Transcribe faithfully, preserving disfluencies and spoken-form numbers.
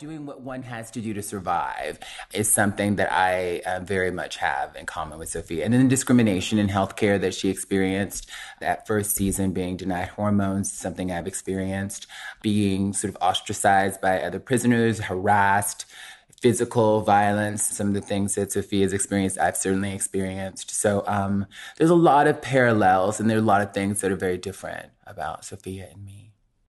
Doing what one has to do to survive is something that I uh, very much have in common with Sophia. And then discrimination in healthcare that she experienced, that first season being denied hormones, something I've experienced, being sort of ostracized by other prisoners, harassed, physical violence, some of the things that Sophia's experienced, I've certainly experienced. So um, there's a lot of parallels, and there are a lot of things that are very different about Sophia and me.